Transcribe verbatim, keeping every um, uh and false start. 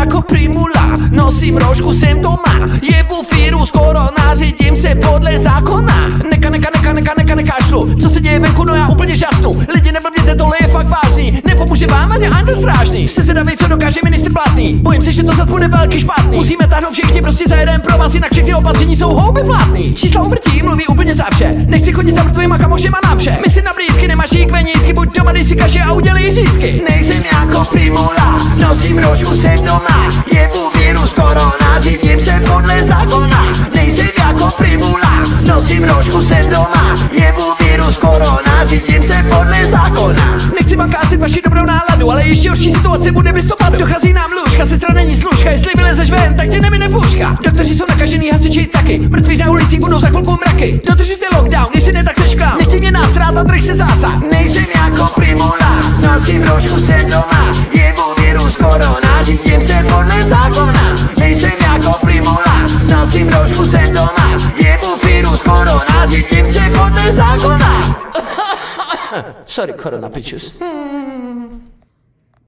jako primula, nosím roušku, jsem doma. Jebu virus, korona, řídím se podle zákona. Neka, neka, neka, neka, neka, nekašlu. Co se děje venku, no já úplně žasnu. Lidi neblbněte, tohle je fakt vážný. Nepomůže vám ani Andr strážný. Se zvědavej, co dokáže ministr Blatný. Bojím se, že to zas bude velký špatný. Musíme táhnout všichni prostě za jeden pro vás, jinak všechny opatření jsou houby platný. Čísla umrtí mluví úplně za vše. Nechci chodit za mrtvýma kamošema na vše. My si na blízky, nemáš jík venízky, buď doma, dej si kaši a udělej řízky. Nejsem jako primula, nosím roušku, jsem doma. Jebu virus, korona, řídím se podle zákona. Nejsem jako primula, nosím roušku, jsem doma. Jebu virus, korona, řídím se podle zákona. Nechci vám kázit vaši dobrou náladu, ale ještě horší situace bude v listopadu. Dochází nám lůžka, sestra není služka, jestli vylezeš ven, tak tě nemine puška. Doktoři jsou nakažený, hasiči taky, mrtví na ulicích budou za chvilku mraky. Dodržujte lockdown, jestli ne, tak seš klam. Nechci mě násrát a drž se zásah. Nejsem jako primula, nosím roušku, jsem doma. Jebu virus, korona, řídím se podle zákona. Nejsem jako primula, nosím roušku, jsem doma. Jebu virus, korona, řídím se podle zákona. Sorry, korona, pičus.